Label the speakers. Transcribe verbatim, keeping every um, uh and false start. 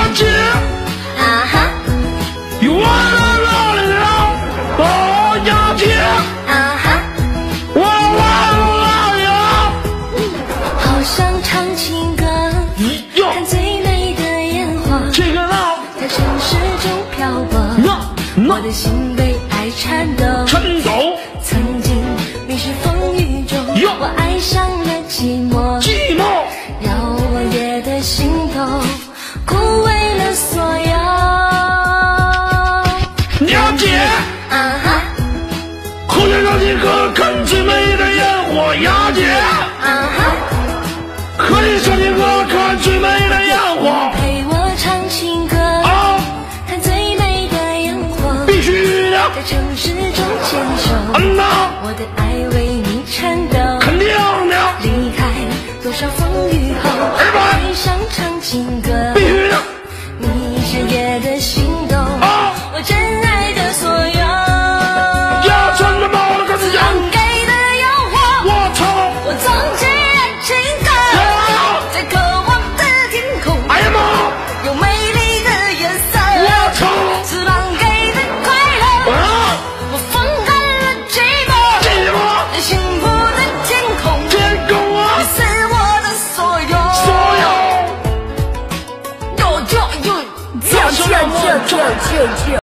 Speaker 1: 姐，
Speaker 2: 啊哈，
Speaker 1: 我的老了，哦雅姐，
Speaker 2: 啊哈，
Speaker 1: 我忘了呀。
Speaker 2: 好想唱情歌，
Speaker 1: 哟，
Speaker 2: 看最美的烟花，
Speaker 1: 这个呢，
Speaker 2: 在城市中漂泊，
Speaker 1: 那
Speaker 2: 我的心被爱颤抖。
Speaker 1: 颤抖，
Speaker 2: 曾经迷失风雨中，
Speaker 1: 哟
Speaker 2: 我爱上了寂寞，
Speaker 1: 寂寞，
Speaker 2: 让我夜的心头枯萎了所有。
Speaker 1: 雅姐，
Speaker 2: 啊哈，
Speaker 1: 后天让你哥看最美的烟火，雅姐，
Speaker 2: 啊哈，
Speaker 1: 和你上你哥看最美的烟火，
Speaker 2: 陪我唱情歌，
Speaker 1: 啊，
Speaker 2: 看最美的烟火，
Speaker 1: 必须的，
Speaker 2: 在城市中牵手，
Speaker 1: 嗯呐，
Speaker 2: 我的爱为你颤抖。